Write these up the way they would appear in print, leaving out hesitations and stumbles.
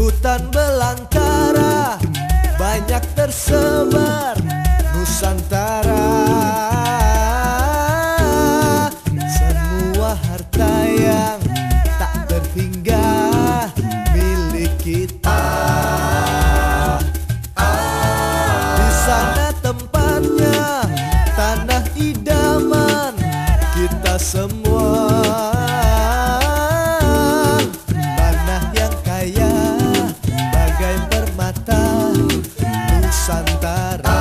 Hutan belantara banyak tersebar Nusantara. Semua harta yang tak terhingga milik kita. Di sana tempatnya tanah idaman kita semua. Tanah yang kaya bagai permata Nusantara.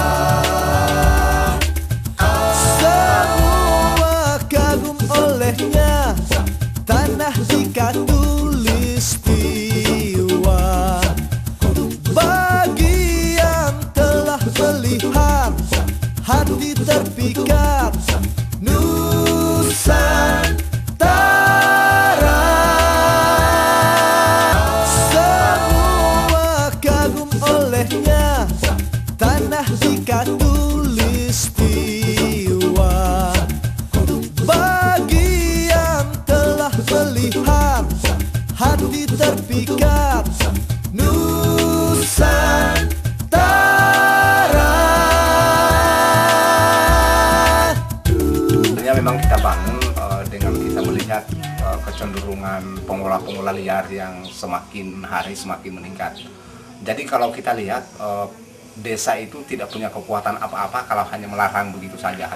Semua kagum olehnya, tanah dikatulistiwa. Bagi yang telah melihat, hati terpikat Nusantara. Semua kagum olehnya, tanah dikatulistiwa. Bagi yang telah melihat, hati terpikat Nusantara. Sebenarnya memang kita bangun dengan kita melihat kecenderungan pengolah-pengolah liar yang semakin hari semakin meningkat. Jadi kalau kita lihat desa itu tidak punya kekuatan apa-apa kalau hanya melarang begitu saja,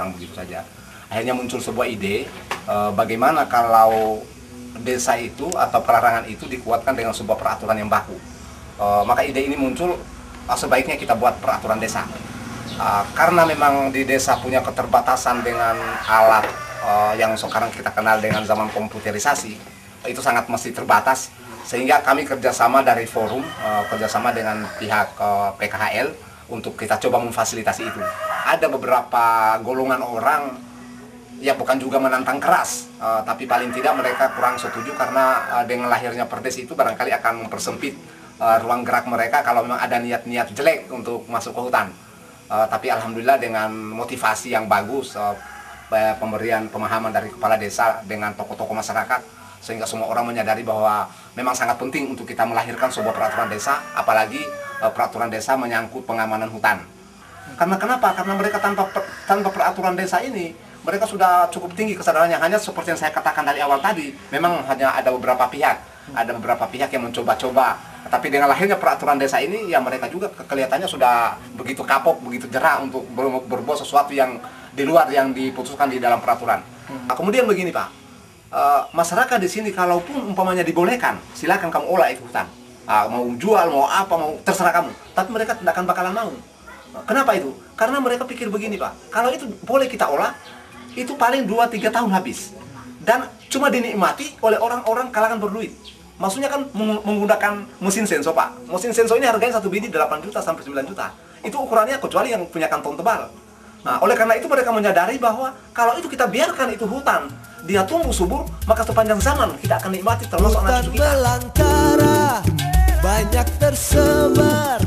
Akhirnya muncul sebuah ide, bagaimana kalau desa itu atau pelarangan itu dikuatkan dengan sebuah peraturan yang baku. Maka ide ini muncul, sebaiknya kita buat peraturan desa. Karena memang di desa punya keterbatasan dengan alat yang sekarang kita kenal dengan zaman komputerisasi, itu sangat masih terbatas. Sehingga kami kerjasama dari forum, kerjasama dengan pihak PKHL untuk kita coba memfasilitasi itu. Ada beberapa golongan orang ya bukan juga menantang keras, tapi paling tidak mereka kurang setuju karena dengan lahirnya perdes itu barangkali akan mempersempit ruang gerak mereka kalau memang ada niat-niat jelek untuk masuk ke hutan. Tapi alhamdulillah dengan motivasi yang bagus, pemberian pemahaman dari kepala desa dengan tokoh-tokoh masyarakat, sehingga semua orang menyadari bahwa memang sangat penting untuk kita melahirkan sebuah peraturan desa, apalagi peraturan desa menyangkut pengamanan hutan. Karena kenapa? Karena mereka tanpa peraturan desa ini, mereka sudah cukup tinggi kesadarannya. Hanya seperti yang saya katakan dari awal tadi, memang hanya ada beberapa pihak yang mencoba-coba. Tapi dengan lahirnya peraturan desa ini, ya mereka juga kelihatannya sudah begitu kapok, begitu jerah untuk berbuat sesuatu yang di luar yang diputuskan di dalam peraturan. Nah, kemudian begini Pak, masyarakat di sini kalaupun umpamanya dibolehkan, silakan kamu olah itu hutan. Mau jual, mau apa, mau terserah kamu. Tapi mereka tidak akan bakalan mau. Kenapa itu? Karena mereka pikir begini Pak, kalau itu boleh kita olah, itu paling 2-3 tahun habis. Dan cuma dinikmati oleh orang-orang kalangan berduit. Maksudnya kan menggunakan mesin senso Pak. Mesin senso ini harganya 1 biji 8 juta sampai 9 juta. Itu ukurannya kecuali yang punya kantong tebal. Nah, oleh karena itu mereka menyadari bahwa kalau itu kita biarkan itu hutan, dia tumbuh subur, maka sepanjang zaman kita akan nikmati termasuk anak cucu kita. Hutan belantara banyak tersebar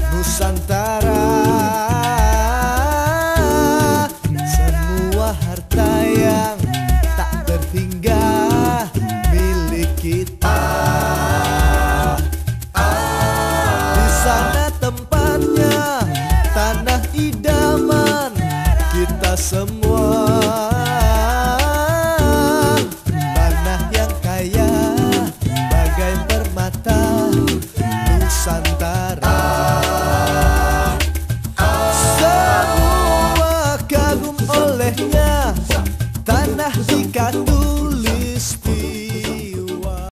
Nusantara. Semua harta yang tak terhingga milik kita. Di sana tempatnya tanah idaman kita semua.